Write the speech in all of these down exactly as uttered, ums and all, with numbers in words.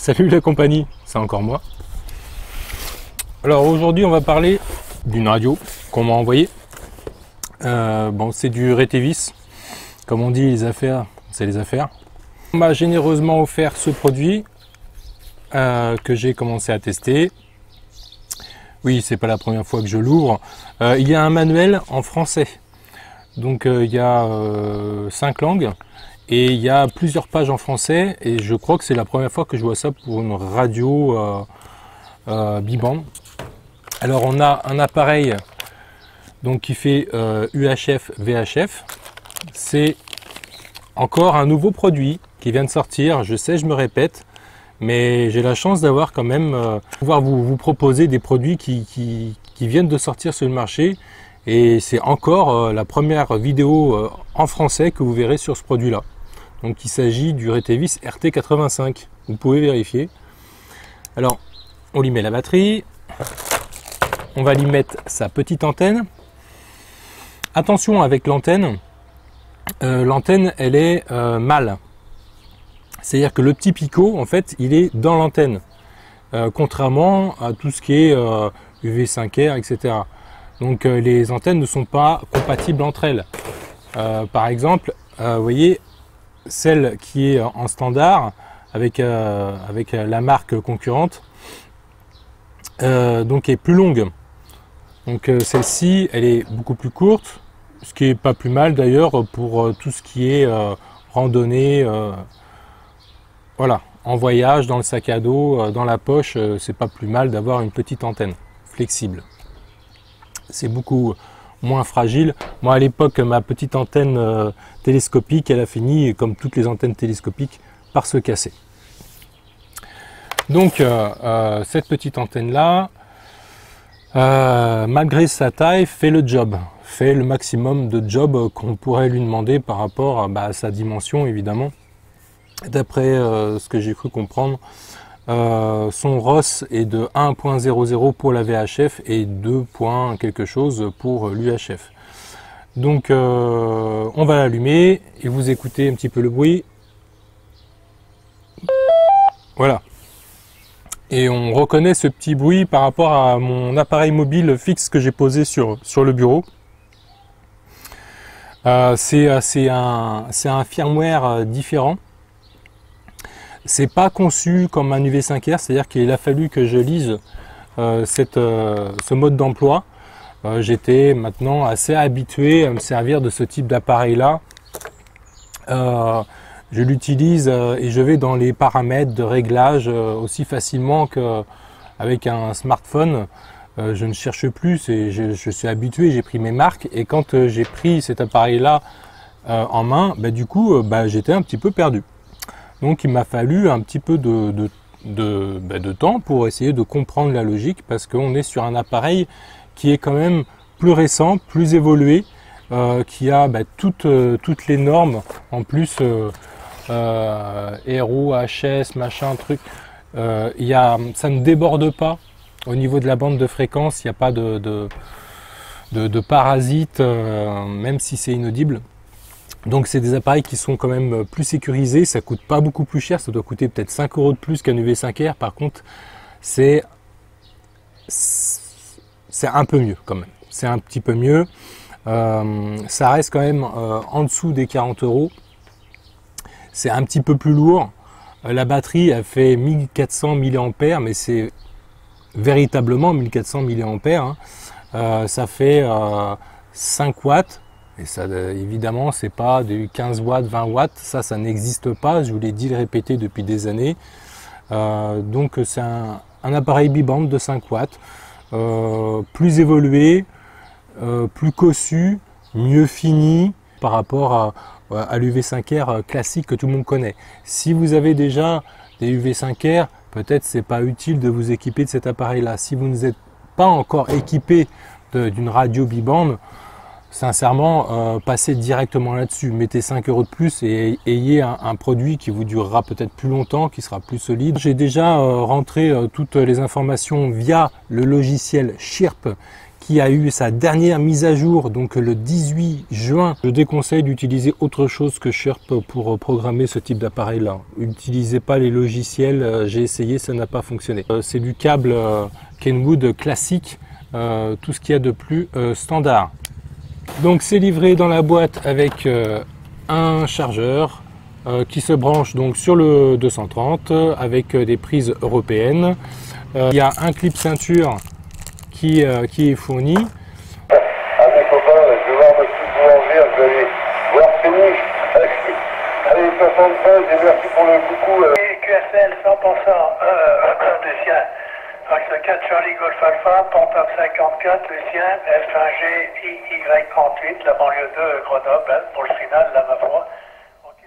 Salut la compagnie, c'est encore moi. Alors aujourd'hui on va parler d'une radio qu'on m'a envoyée. Euh, bon, c'est du Retevis, comme on dit, les affaires, c'est les affaires. On m'a généreusement offert ce produit euh, que j'ai commencé à tester. Oui, c'est pas la première fois que je l'ouvre. Euh, il y a un manuel en français, donc euh, il y a euh, cinq langues. Et il y a plusieurs pages en français et je crois que c'est la première fois que je vois ça pour une radio euh, euh, biband. Alors on a un appareil donc qui fait euh, U H F V H F. C'est encore un nouveau produit qui vient de sortir. Je sais, je me répète, mais j'ai la chance d'avoir quand même euh, pouvoir vous, vous proposer des produits qui, qui, qui viennent de sortir sur le marché. Et c'est encore euh, la première vidéo euh, en français que vous verrez sur ce produit-là. Donc il s'agit du Retevis R T quatre-vingt-cinq. Vous pouvez vérifier. Alors, on lui met la batterie. On va lui mettre sa petite antenne. Attention avec l'antenne. Euh, l'antenne, elle est euh, mâle. C'est-à-dire que le petit picot, en fait, il est dans l'antenne. Euh, contrairement à tout ce qui est euh, U V cinq R, et cetera. Donc euh, les antennes ne sont pas compatibles entre elles. Euh, par exemple, euh, vous voyez, celle qui est en standard avec, euh, avec la marque concurrente, euh, donc est plus longue. Donc euh, celle-ci, elle est beaucoup plus courte, ce qui est pas plus mal d'ailleurs pour euh, tout ce qui est euh, randonnée, euh, voilà, en voyage, dans le sac à dos, euh, dans la poche, euh, c'est pas plus mal d'avoir une petite antenne flexible. C'est beaucoup moins fragile. Moi à l'époque, ma petite antenne euh, télescopique, elle a fini, comme toutes les antennes télescopiques, par se casser. Donc euh, euh, cette petite antenne là, euh, malgré sa taille, fait le job, fait le maximum de job qu'on pourrait lui demander par rapport bah, à sa dimension évidemment. D'après euh, ce que j'ai cru comprendre, Euh, son R O S est de un point zéro zéro pour la V H F et deux points quelque chose pour l'U H F. Donc euh, on va l'allumer et vous écoutez un petit peu le bruit. Voilà. Et on reconnaît ce petit bruit par rapport à mon appareil mobile fixe que j'ai posé sur, sur le bureau. Euh, c'est un, un firmware différent. C'est pas conçu comme un U V cinq R, c'est-à-dire qu'il a fallu que je lise euh, cette, euh, ce mode d'emploi. Euh, J'étais maintenant assez habitué à me servir de ce type d'appareil-là. Euh, je l'utilise euh, et je vais dans les paramètres de réglage euh, aussi facilement qu'avec un smartphone. Euh, je ne cherche plus, je, je suis habitué, j'ai pris mes marques et quand euh, j'ai pris cet appareil-là euh, en main, bah, du coup, euh, bah, j'étais un petit peu perdu. Donc il m'a fallu un petit peu de, de, de, bah, de temps pour essayer de comprendre la logique parce qu'on est sur un appareil qui est quand même plus récent, plus évolué, euh, qui a bah, toutes, euh, toutes les normes en plus euh, euh, Aero, H S, machin, truc. Euh, y a, ça ne déborde pas au niveau de la bande de fréquence, il n'y a pas de, de, de, de parasites, euh, même si c'est inaudible. Donc c'est des appareils qui sont quand même plus sécurisés, ça coûte pas beaucoup plus cher, ça doit coûter peut-être cinq euros de plus qu'un U V cinq R. Par contre, c'est c'est un peu mieux quand même, c'est un petit peu mieux. Euh, ça reste quand même euh, en dessous des quarante euros. C'est un petit peu plus lourd. Euh, la batterie elle fait mille quatre cents milliampères, mais c'est véritablement mille quatre cents milliampères. Hein. Euh, ça fait euh, cinq watts. Et ça, évidemment, c'est pas de quinze watts, vingt watts, ça, ça n'existe pas. Je vous l'ai dit, le répéter depuis des années. Euh, donc, c'est un, un appareil biband de cinq watts, euh, plus évolué, euh, plus cossu, mieux fini par rapport à, à l'U V cinq R classique que tout le monde connaît. Si vous avez déjà des U V cinq R, peut-être c'est pas utile de vous équiper de cet appareil-là. Si vous n'êtes pas encore équipé d'une radio biband, sincèrement, euh, passez directement là-dessus. Mettez cinq euros de plus et ayez un, un produit qui vous durera peut-être plus longtemps, qui sera plus solide. J'ai déjà euh, rentré euh, toutes les informations via le logiciel Chirp qui a eu sa dernière mise à jour, donc le dix-huit juin. Je déconseille d'utiliser autre chose que Sherp pour programmer ce type d'appareil là. N'utilisez pas les logiciels, j'ai essayé, ça n'a pas fonctionné. C'est du câble Kenwood classique, euh, tout ce qu'il y a de plus euh, standard. Donc c'est livré dans la boîte avec euh, un chargeur euh, qui se branche donc sur le deux cent trente avec euh, des prises européennes. Euh, il y a un clip ceinture qui, euh, qui est fourni. Ah mes copains, je vais voir monsieur Boulanger, je vais aller voir Fénix. Allez, soixante-seize et merci pour le coucou. Euh. Q S L cent pour cent, euh, Lucien. Axe quatre Charlie Golf Alpha, portable cinquante-quatre, Lucien, F un G I Y trente-huit, la banlieue deux, Grenoble, hein, pour le final, là, ma foi. Okay.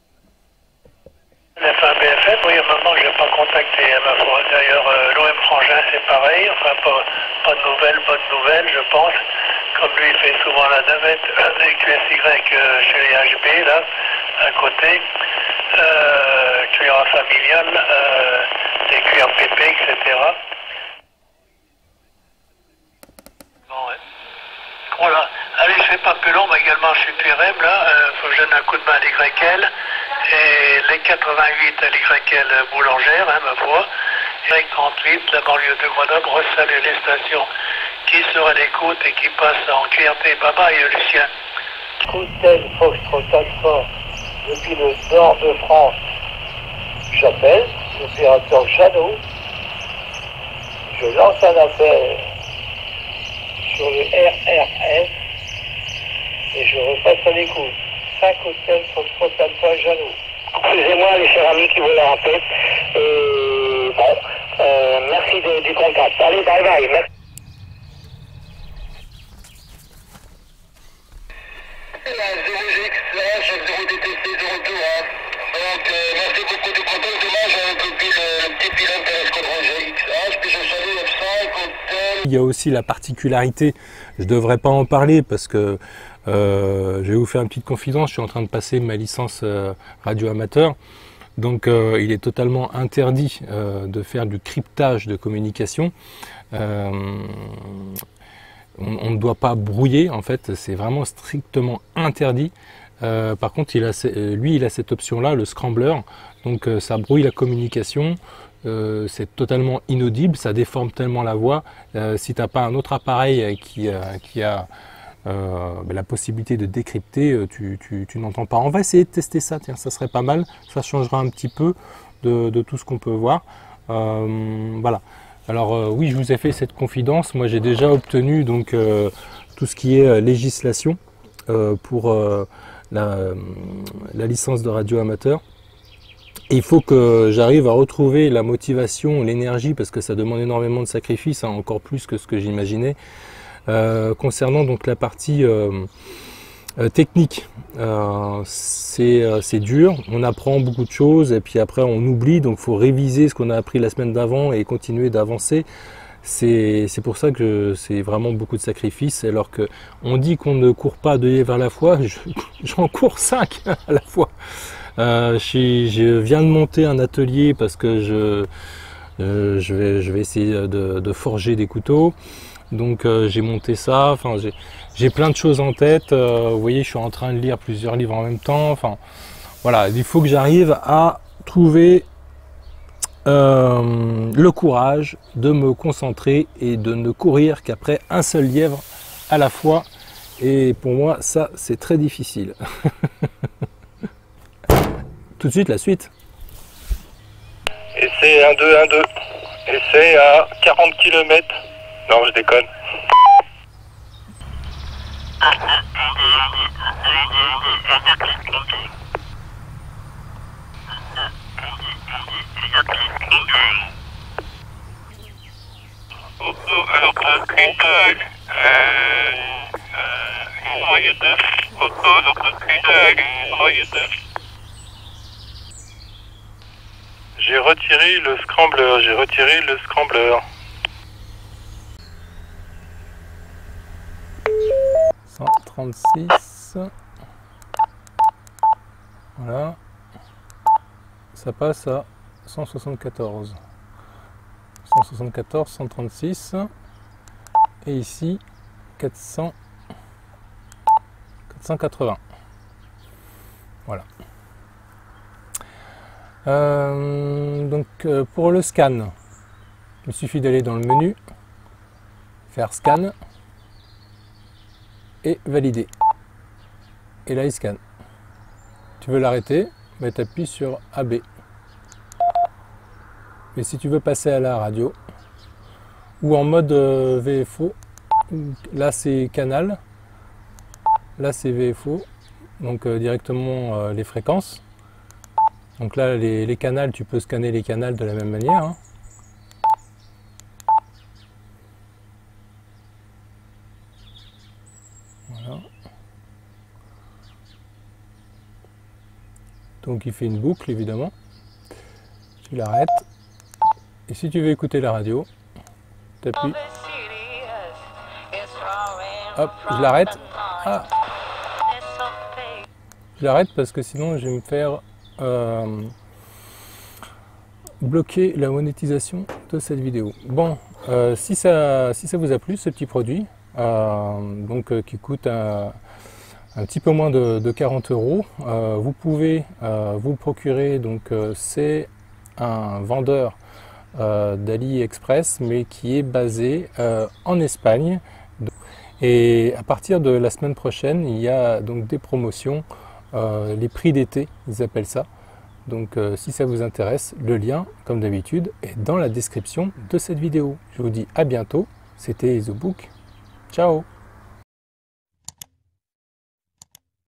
F un B F M, oui, à un moment, je n'ai pas contacté, hein, ma foi. D'ailleurs, euh, l'O M Frangin, c'est pareil, enfin, pas, pas de nouvelles, bonnes nouvelles, je pense. Comme lui, il fait souvent la navette des Q S Y euh, chez les H B, là, à côté. Euh, cuillère familiale, euh, des cuillères P P, et cetera. Bon, ouais. Voilà. Allez, je fais pas plus long, mais également je suis P R M, là. Euh, faut que je donne un coup de main à l'Y L. Et les quatre-vingt-huit à l'Y L boulangère, hein, ma foi. Y trente-huit, la banlieue de Grenoble, resalue les stations qui seraient à l'écoute et qui passent en Q R T. Bye bye, Lucien. Coutel, Foxtrot, Alpha, depuis le nord de France. J'appelle l'opérateur Jeannot. Je lance un appel sur le R R S et je repasse à l'écoute. cinq hôtels Foxtrot Alpha Jeannot. Excusez-moi les chers amis qui vous la rappellent. Et bon, euh, merci de, du contact. Allez, bye bye. Merci. zéro G X, chef zéro D T C, zéro deux. Donc, euh, merci beaucoup du contact. Dommage, avec le petit pilote de l'escadron G X H, puis je salue F cinq, hôtel. Il y a aussi la particularité, je ne devrais pas en parler parce que euh, je vais vous faire une petite confidence, je suis en train de passer ma licence euh, radio amateur. Donc euh, il est totalement interdit euh, de faire du cryptage de communication. Euh, on, on ne doit pas brouiller, en fait, c'est vraiment strictement interdit. Euh, par contre, il a, lui, il a cette option-là, le scrambler, donc euh, ça brouille la communication, euh, c'est totalement inaudible, ça déforme tellement la voix. Euh, si tu n'as pas un autre appareil qui, euh, qui a euh, la possibilité de décrypter, tu, tu, tu n'entends pas. On va essayer de tester ça, tiens, ça serait pas mal, ça changera un petit peu de, de tout ce qu'on peut voir. Euh, voilà. Alors euh, oui, je vous ai fait cette confidence, moi j'ai déjà obtenu donc euh, tout ce qui est euh, législation euh, pour euh, la, la licence de radio amateur. Et il faut que j'arrive à retrouver la motivation, l'énergie, parce que ça demande énormément de sacrifices, hein, encore plus que ce que j'imaginais, euh, concernant donc la partie euh, euh, technique. Euh, c'est euh, dur, on apprend beaucoup de choses et puis après on oublie, donc il faut réviser ce qu'on a appris la semaine d'avant et continuer d'avancer. C'est pour ça que c'est vraiment beaucoup de sacrifices, alors que on dit qu'on ne court pas deux vers la fois, j'en cours cinq à la fois. Euh, je, je viens de monter un atelier parce que je, euh, je, vais, je vais essayer de, de forger des couteaux. Donc euh, j'ai monté ça, enfin, j'ai plein de choses en tête. Euh, vous voyez, je suis en train de lire plusieurs livres en même temps. Enfin, voilà, il faut que j'arrive à trouver euh, le courage de me concentrer et de ne courir qu'après un seul lièvre à la fois. Et pour moi, ça, c'est très difficile. Tout de suite, la suite. Essai un deux un deux. Essai à quarante kilomètres. Non, je déconne. J'ai retiré le scrambler, j'ai retiré le scrambler. cent trente-six. Voilà. Ça passe à cent soixante-quatorze. cent soixante-quatorze, cent trente-six. et ici quatre cents, quatre cent quatre-vingts. Voilà. Euh, donc euh, pour le scan, il suffit d'aller dans le menu, faire scan et valider. Et là il scanne. Tu veux l'arrêter, bah, tu appuies sur A B. Et si tu veux passer à la radio ou en mode euh, V F O, là c'est canal, là c'est V F O, donc euh, directement euh, les fréquences. Donc là les, les canals, tu peux scanner les canals de la même manière. Hein. Voilà. Donc il fait une boucle évidemment. Tu l'arrêtes. Et si tu veux écouter la radio, tu appuies. Hop, je l'arrête. Ah. Je l'arrête parce que sinon je vais me faire euh, bloquer la monétisation de cette vidéo. Bon, euh, si, ça, si ça vous a plu ce petit produit, euh, donc euh, qui coûte un, un petit peu moins de, de quarante euros, euh, vous pouvez euh, vous le procurer. Donc euh, c'est un vendeur euh, d'AliExpress, mais qui est basé euh, en Espagne. Et à partir de la semaine prochaine, il y a donc des promotions, euh, les prix d'été, ils appellent ça. Donc euh, si ça vous intéresse, le lien, comme d'habitude, est dans la description de cette vidéo. Je vous dis à bientôt, c'était The Book. Ciao!